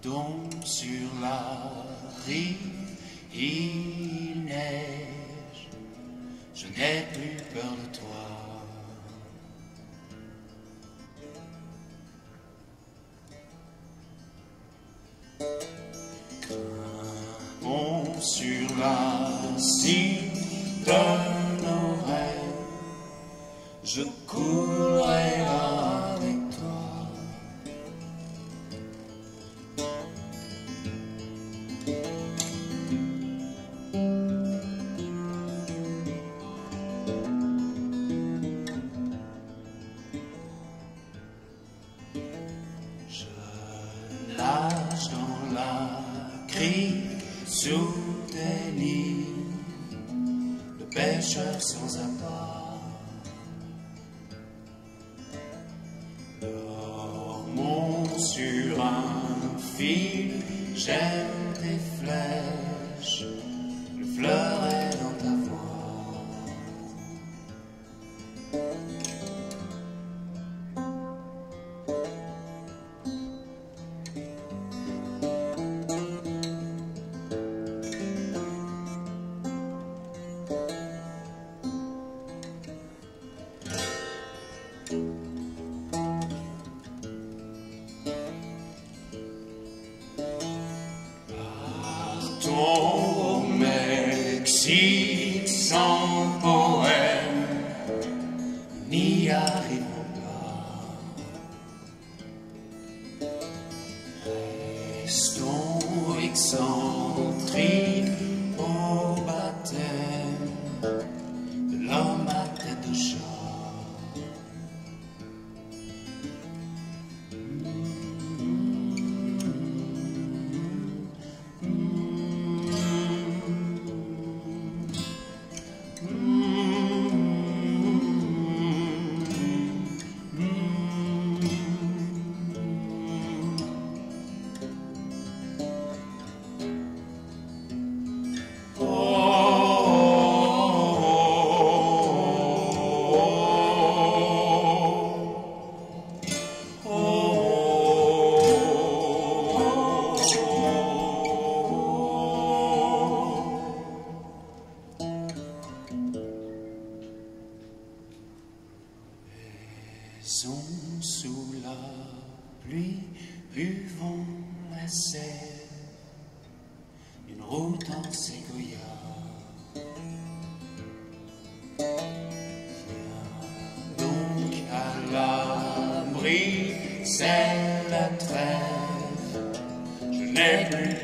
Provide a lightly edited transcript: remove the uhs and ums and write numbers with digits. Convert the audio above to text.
Donc sur la rive il neige, je n'ai plus peur de toi. Grimpons sur la cime de nos rêves, je courrai avec toi. Je nage dans la crique sous tes lignes, le pêcheur sans appât. Dormons sur un fil, j'aime tes flèches, le fleuret dans ta voix. Partons au Mexique sans poème, n'y arrivons pas. Restons excentriques au baptême de l'homme à tête de chat. Sous la pluie, buvons la sève, une route en séquoia. Viens donc à l'abri, c'est la trêve, je n'ai plus